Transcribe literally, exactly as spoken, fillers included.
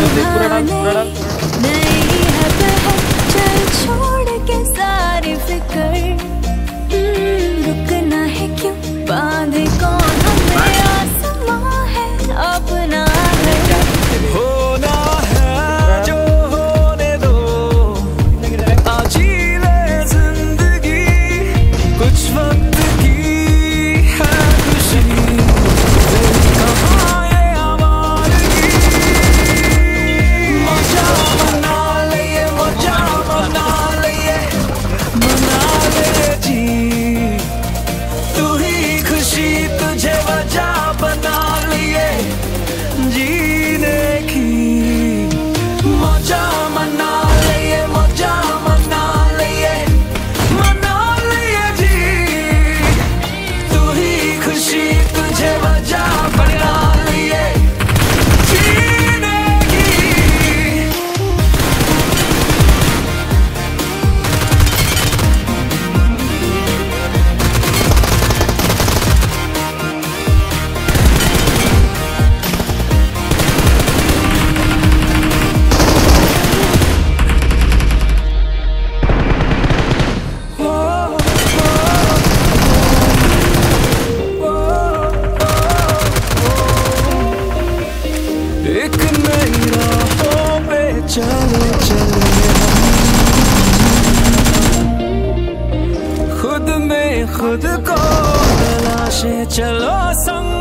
छोड़ के सारी फिक्र, रुकना है क्यों, बांधे कौन हमें, आसमां है अपना है, होना है जो होने दो, आज ही ले जिंदगी, कुछ वक्त की है खुशी, कहाँ ये आवाज़गी, मजा मना ले, मजा मना ले, मना ले जी, तू ही खुशी तुझे वजह बना लिए जीने की, मजा मना ले, मजा मना ले, मना ले जी, तू ही खुशी तुझे वजह बना लिए जीने की। एक नई राहों पे चले चले हम, खुद में खुद को तलाशे चलो संग।